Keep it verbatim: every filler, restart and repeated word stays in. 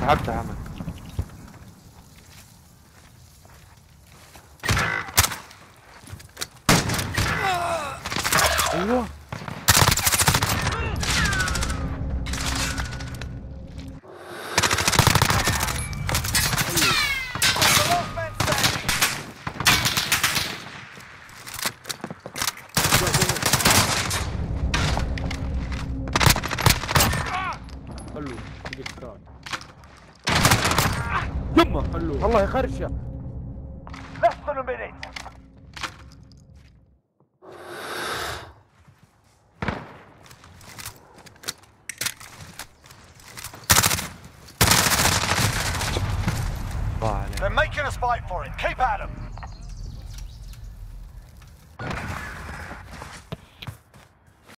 سحبت عمل. ايوه خلوه يقتل. يمه خلوه والله خرشه. Less than a minute. الله عليك. They're making us fight for it. Keep at them.